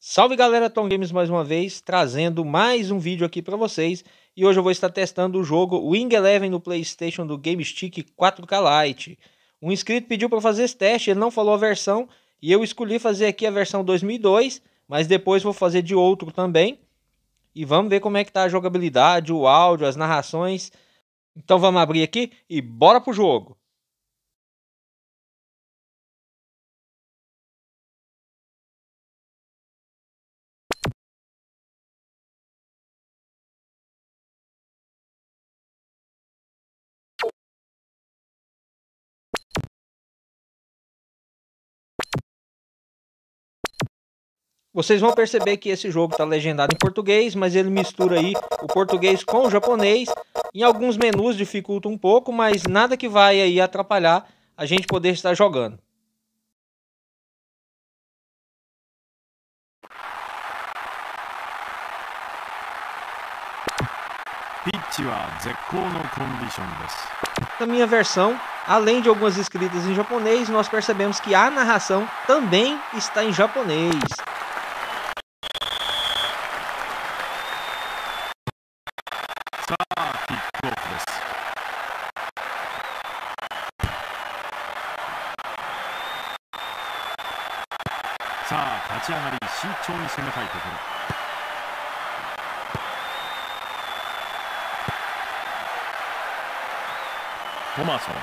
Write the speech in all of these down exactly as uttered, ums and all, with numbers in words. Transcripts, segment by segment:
Salve galera, Tom Games mais uma vez, trazendo mais um vídeo aqui para vocês. E hoje eu vou estar testando o jogo Wing Eleven no PlayStation do GameStick quatro K Lite. Um inscrito pediu para fazer esse teste, ele não falou a versão, e eu escolhi fazer aqui a versão dois mil e dois, mas depois vou fazer de outro também. E vamos ver como é que tá a jogabilidade, o áudio, as narrações. Então vamos abrir aqui e bora pro jogo! Vocês vão perceber que esse jogo está legendado em português, mas ele mistura aí o português com o japonês. Em alguns menus dificulta um pouco, mas nada que vai aí atrapalhar a gente poder estar jogando. Na minha versão, além de algumas escritas em japonês, nós percebemos que a narração também está em japonês. Thomason.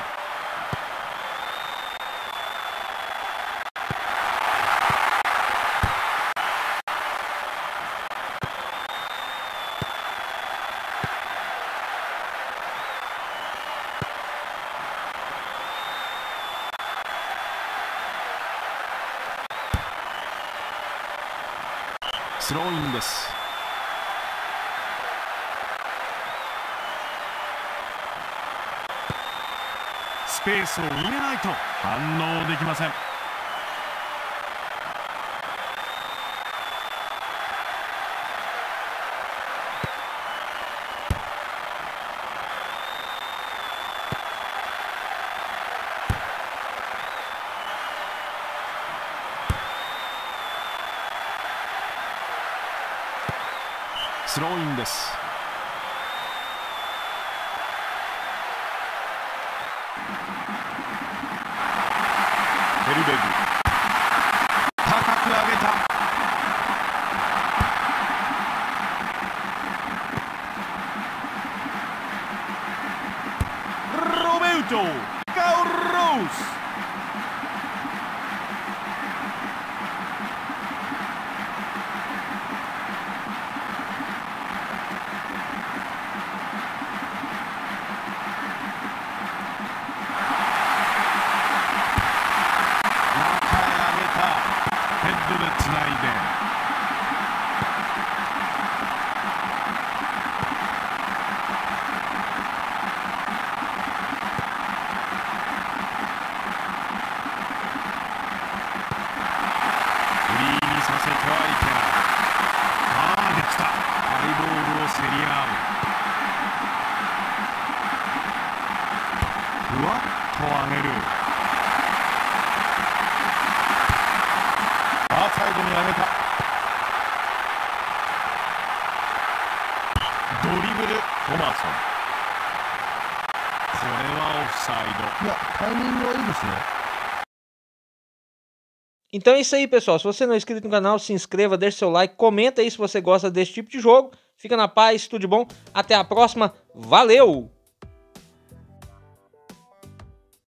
Throwing です。スペースを埋めないと反応できません。スローインです。ヘルベグ高く上げた。ロベルトカウロス。つないでフリーにさせてはいけない。ああできた。ハイボールを競り合う。ふわっと上げる。サイドに上げた。ドリブルトマソン。これはオフサイド。いや、タイミングはいいですね。 Então é isso aí, pessoal. Se você não é inscrito no canal, se inscreva, deixe seu like, comenta aí se você gosta desse tipo de jogo. Fica na paz, tudo de bom. Até a próxima. Valeu!